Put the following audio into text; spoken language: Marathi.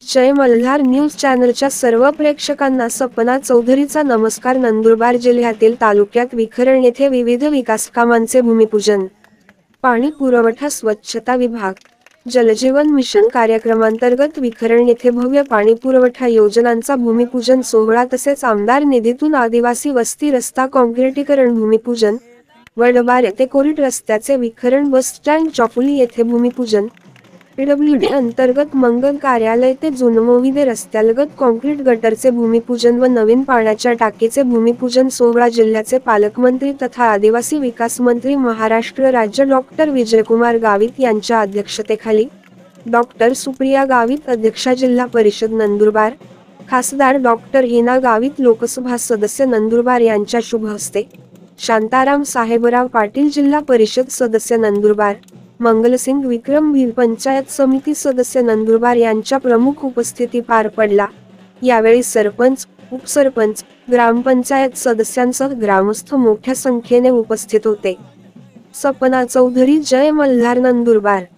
जय मल्हार न्यूज चॅनलच्या सर्व प्रेक्षकांना सपना चौधरीचा नमस्कार। नंदुरबार जिल्ह्यातील तालुक्यात विखरण येथे विविध विकास कामांचे भूमिपूजन। पाणी पुरवठा स्वच्छता विभाग, जलजीवन मिशन कार्यक्रमांतर्गत विखरण येथे भव्य पाणी पुरवठा योजनांचा भूमिपूजन सोहळा तसेच आमदार निधीतून आदिवासी वस्ती रस्ता काँक्रिटीकरण भूमिपूजन, वडबार येथे कोरीट रस्त्याचे विखरण, बस स्टँड चौफुली येथे भूमिपूजन, PWD अंतर्गत मंगल कार्यालय ते जुनमोहिदे रस्त्यालगत काँक्रीट गटरचे भूमिपूजन व नवीन पाण्याच्या टाकीचे भूमिपूजन सोहळा जिल्ह्याचे पालकमंत्री तथा आदिवासी विकास मंत्री महाराष्ट्र राज्य डॉक्टर विजयकुमार गावित यांच्या अध्यक्षतेखाली, डॉक्टर सुप्रिया गावित अध्यक्षा जिल्हा परिषद नंदुरबार, खासदार डॉक्टर हिना गावित लोकसभा सदस्य नंदुरबार यांच्या शुभ हस्ते, शांताराम साहेबराव पाटील जिल्हा परिषद सदस्य नंदुरबार, मंगलसिंग विक्रम भील पंचायत समिती सदस्य नंदुरबार यांच्या प्रमुख उपस्थिती पार पडला। यावेळी सरपंच, उपसरपंच, ग्रामपंचायत सदस्यांसह ग्रामस्थ मोठ्या संख्येने उपस्थित होते। सपना चौधरी, जय मल्हार, नंदुरबार।